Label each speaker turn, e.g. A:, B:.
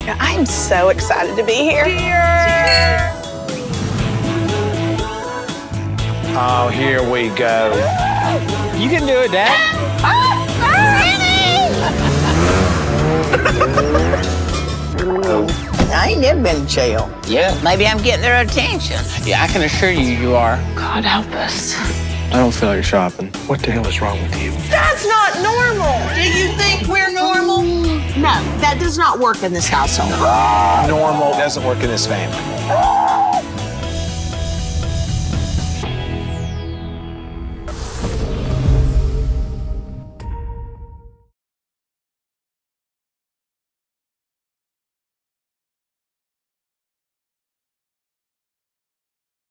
A: I'm so excited to be here.
B: Cheers!
C: Oh, here we go. You can do it, Dad.
D: I ain't never been in jail.
C: Yeah.
D: Maybe I'm getting their attention.
C: Yeah, I can assure you, you are.
A: God help us.
E: I don't feel like shopping. What the hell is wrong with you?
B: That's not normal. Do you think we're normal? No, that does not work in this household.
C: Normal doesn't work in this family.